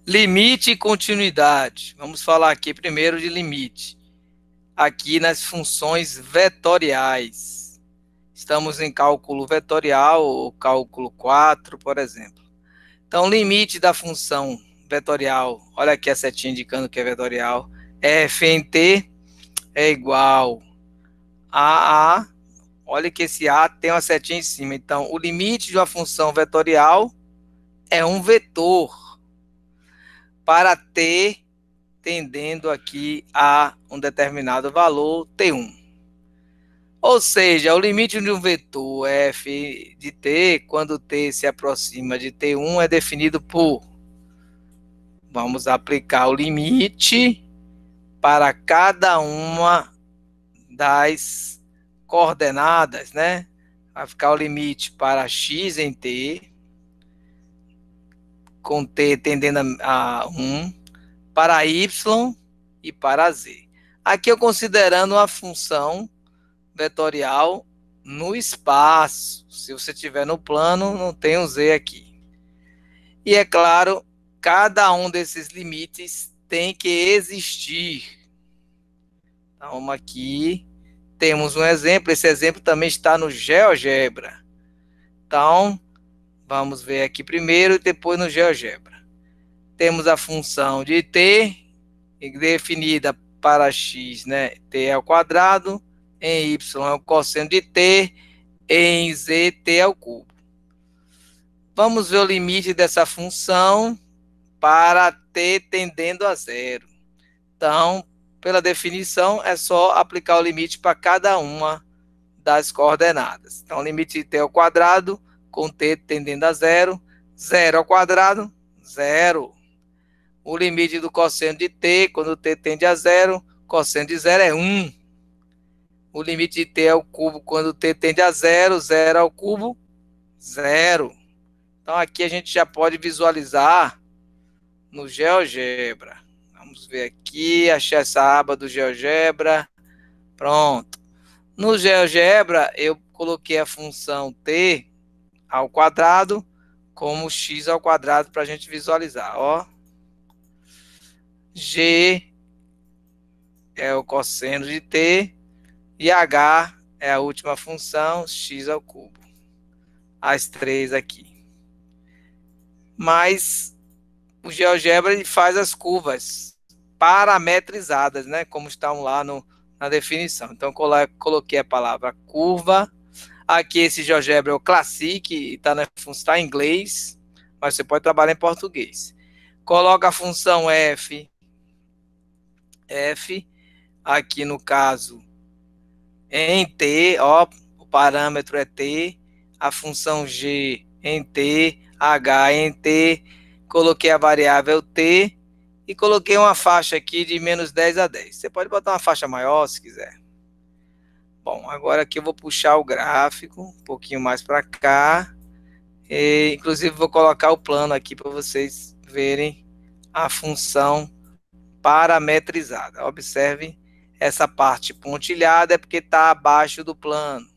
Limite e continuidade. Vamos falar aqui primeiro de limite. Aqui nas funções vetoriais. Estamos em cálculo vetorial, ou cálculo 4, por exemplo. Então, limite da função vetorial, olha aqui a setinha indicando que é vetorial, f em t é igual a, olha que esse a tem uma setinha em cima. Então, o limite de uma função vetorial é um vetor para t tendendo aqui a um determinado valor t1. Ou seja, o limite de um vetor f de t, quando t se aproxima de t1, é definido por... Vamos aplicar o limite para cada uma das coordenadas, né? Vai ficar o limite para x em t, com t tendendo a 1, para y e para z. Aqui eu considerando uma função vetorial no espaço. Se você tiver no plano, não tem um z aqui. E é claro, cada um desses limites tem que existir. Então, aqui temos um exemplo. Esse exemplo também está no GeoGebra. Então, vamos ver aqui primeiro e depois no GeoGebra. Temos a função de t, definida para x, né? T ao quadrado, em y é o cosseno de t, em z, t ao cubo. Vamos ver o limite dessa função para t tendendo a zero. Então, pela definição, é só aplicar o limite para cada uma das coordenadas. Então, limite de t ao quadrado, com t tendendo a zero, 0 ao quadrado, 0. O limite do cosseno de t, quando t tende a zero, cosseno de zero é 1. O limite de t ao cubo, quando t tende a zero, 0 ao cubo, 0. Então, aqui a gente já pode visualizar no GeoGebra. Vamos ver aqui, achar essa aba do GeoGebra. Pronto. No GeoGebra, eu coloquei a função t ao quadrado como x ao quadrado para a gente visualizar. Ó. G é o cosseno de t e h é a última função, x ao cubo. As três aqui. Mas o GeoGebra ele faz as curvas parametrizadas, né? Como estão lá na definição. Então, coloquei a palavra curva. Aqui esse GeoGebra é o Classic, está em inglês, mas você pode trabalhar em português. Coloca a função f, aqui no caso, em t, ó, o parâmetro é t, a função g em t, h em t, coloquei a variável t e coloquei uma faixa aqui de menos 10 a 10. Você pode botar uma faixa maior se quiser. Bom, agora aqui eu vou puxar o gráfico um pouquinho mais para cá. E, inclusive, vou colocar o plano aqui para vocês verem a função parametrizada. Observe essa parte pontilhada, é porque está abaixo do plano.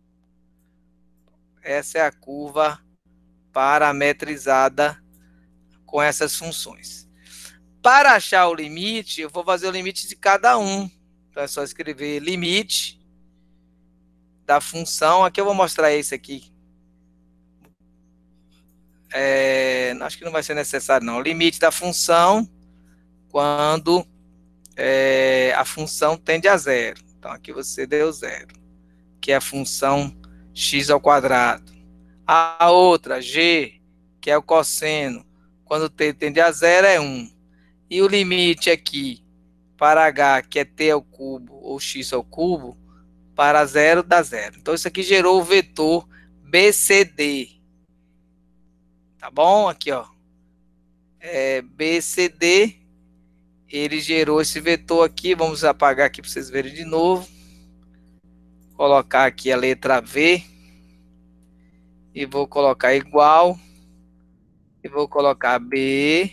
Essa é a curva parametrizada com essas funções. Para achar o limite, eu vou fazer o limite de cada um. Então, é só escrever limite da função. Aqui eu vou mostrar esse aqui. Acho que não vai ser necessário, não. Limite da função quando a função tende a zero. Então, aqui você deu zero, que é a função x ao quadrado. A outra, g, que é o cosseno, quando t tende a zero, é 1. E o limite aqui para h, que é t ao cubo ou x ao cubo, para zero dá zero. Então, isso aqui gerou o vetor BCD. Tá bom? Aqui, ó. BCD, ele gerou esse vetor aqui. Vamos apagar aqui para vocês verem de novo. Colocar aqui a letra V. E vou colocar igual. E vou colocar B,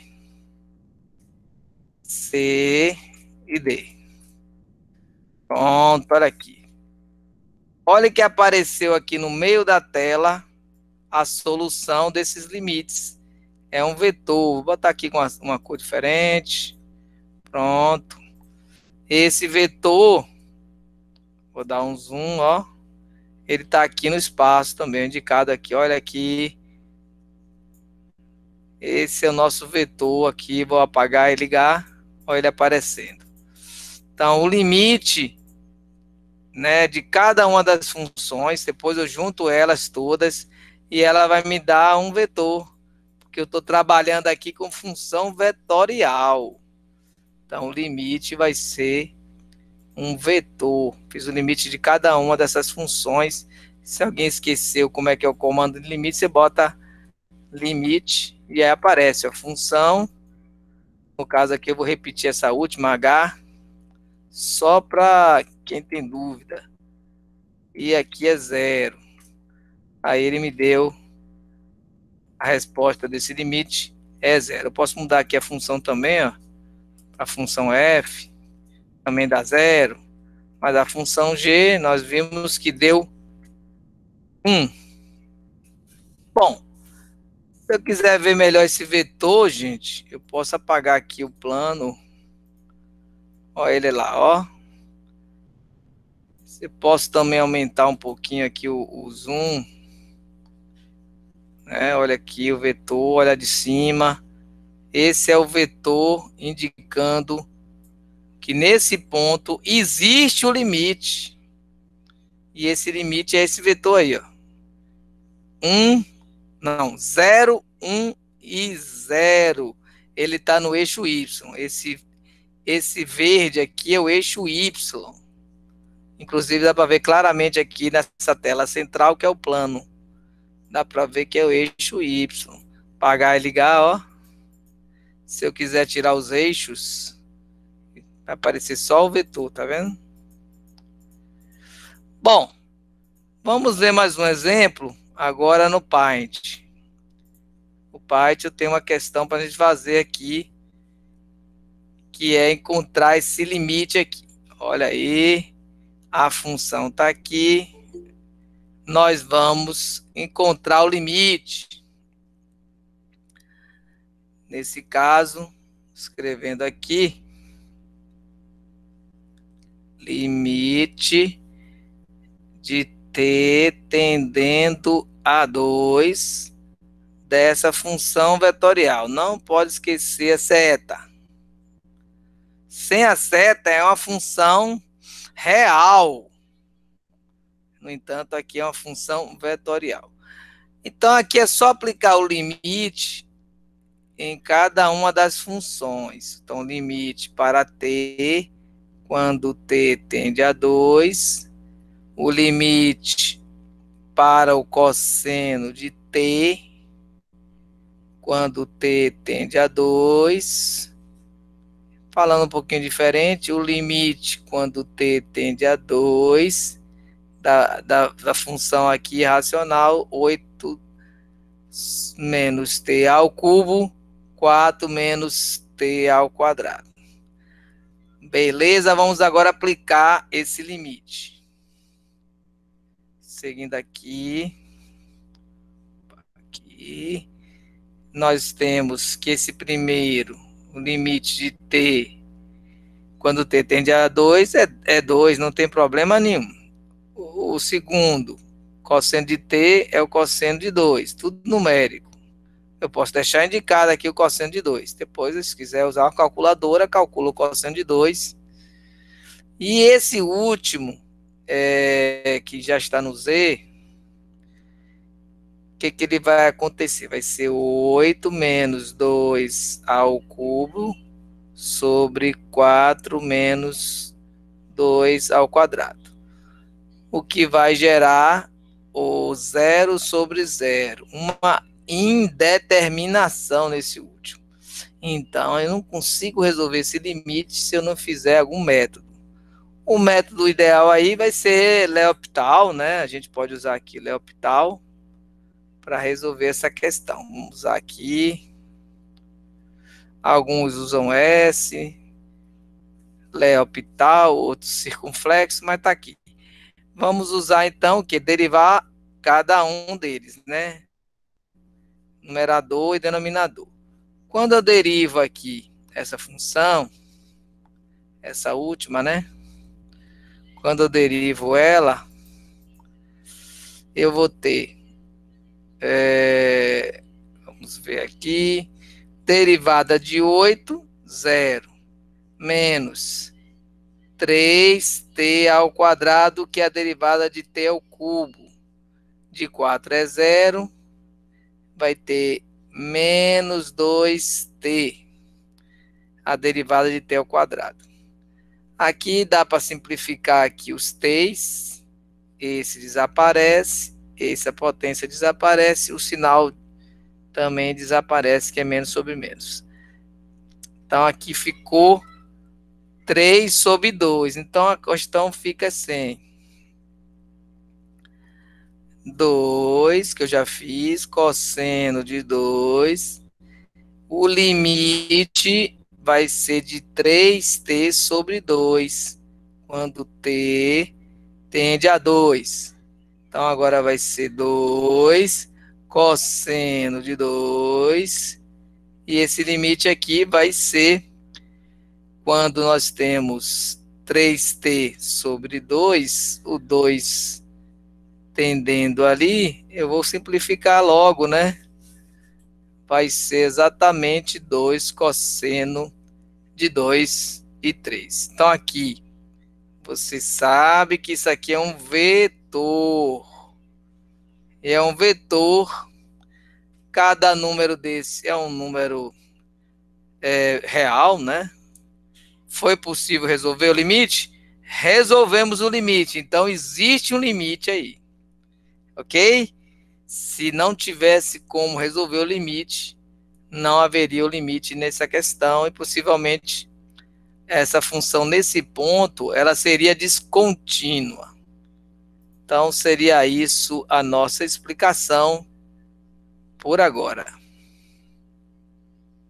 C e D. Pronto, olha aqui. Olha que apareceu aqui no meio da tela a solução desses limites É um vetor. Vou botar aqui com uma cor diferente. Pronto. Esse vetor, vou dar um zoom, ó. Ele está aqui no espaço também, indicado aqui. Olha aqui. Esse é o nosso vetor aqui. Vou apagar e ligar. Olha ele aparecendo. Então, o limite, né, de cada uma das funções, depois eu junto elas todas e ela vai me dar um vetor, porque eu estou trabalhando aqui com função vetorial. Então, o limite vai ser um vetor. Fiz o limite de cada uma dessas funções. Se alguém esqueceu como é que é o comando de limite, você bota limite e aí aparece a função. No caso aqui eu vou repetir essa última H, só para quem tem dúvida. E aqui é 0. Aí ele me deu a resposta desse limite é 0. Eu posso mudar aqui a função também, ó. A função f também dá 0. Mas a função g nós vimos que deu 1. Bom, se eu quiser ver melhor esse vetor, gente, eu posso apagar aqui o plano. Olha ele lá, ó. Eu posso também aumentar um pouquinho aqui o zoom. Né? Olha aqui o vetor, olha de cima. Esse é o vetor indicando que nesse ponto existe o limite. E esse limite é esse vetor aí, ó. 0, 1 e 0. Ele está no eixo Y. Esse verde aqui é o eixo Y. Inclusive dá para ver claramente aqui nessa tela central que é o plano. Dá para ver que é o eixo Y. Apagar e ligar, ó. Se eu quiser tirar os eixos, vai aparecer só o vetor, tá vendo? Bom, vamos ver mais um exemplo agora no Paint. O Paint eu tenho uma questão para a gente fazer aqui, que é encontrar esse limite aqui. Olha aí, a função está aqui. Nós vamos encontrar o limite. Nesse caso, escrevendo aqui, limite de t tendendo a 2 dessa função vetorial. Não pode esquecer a seta. Sem a seta é uma função real. No entanto, aqui é uma função vetorial. Então, aqui é só aplicar o limite em cada uma das funções. Então, limite para t, quando t tende a 2. O limite para o cosseno de t, quando t tende a 2. Falando um pouquinho diferente, o limite quando t tende a 2 da função aqui racional, 8 menos t ao cubo, 4 menos t ao quadrado. Beleza, vamos agora aplicar esse limite. Seguindo aqui, nós temos que esse primeiro, o limite de t, quando t tende a 2, é 2, não tem problema nenhum. O segundo, cosseno de t é o cosseno de 2, tudo numérico. Eu posso deixar indicado aqui o cosseno de 2. Depois, se quiser usar uma calculadora, calcula o cosseno de 2. E esse último, que já está no Z, o que ele vai acontecer? Vai ser 8 menos 2 ao cubo sobre 4 menos 2 ao quadrado. O que vai gerar o 0 sobre 0. Uma indeterminação nesse último. Então, eu não consigo resolver esse limite se eu não fizer algum método. O método ideal aí vai ser L'Hopital, né? A gente pode usar aqui L'Hopital para resolver essa questão. Vamos usar aqui. Alguns usam S, L'Hopital, outros circunflexo, mas está aqui. Vamos usar então o que? Derivar cada um deles, né? numerador e denominador. Quando eu derivo aqui essa função, essa última, né? Quando eu derivo ela, eu vou ter, vamos ver aqui, derivada de 8, 0, menos 3t ao quadrado, que é a derivada de t ao cubo. De 4 é 0, vai ter menos 2t, a derivada de t ao quadrado. Aqui dá para simplificar aqui os t's, esse desaparece, essa potência desaparece, o sinal também desaparece, que é menos sobre menos. Então aqui ficou 3 sobre 2, então a questão fica assim. 2, que eu já fiz, cosseno de 2, o limite vai ser de 3t sobre 2, quando t tende a 2. Então, agora vai ser 2 cosseno de 2, e esse limite aqui vai ser, quando nós temos 3t sobre 2, o 2 tendendo ali, eu vou simplificar logo, né? Vai ser exatamente 2 cosseno de 2 e 3. Então, aqui, você sabe que isso aqui é um vetor. É um vetor. Cada número desse é um número real, né? Foi possível resolver o limite? Resolvemos o limite. Então, existe um limite aí. Ok? Se não tivesse como resolver o limite, não haveria o limite nessa questão e possivelmente essa função nesse ponto, ela seria descontínua. Então, seria isso a nossa explicação por agora.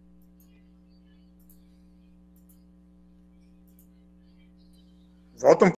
Volta um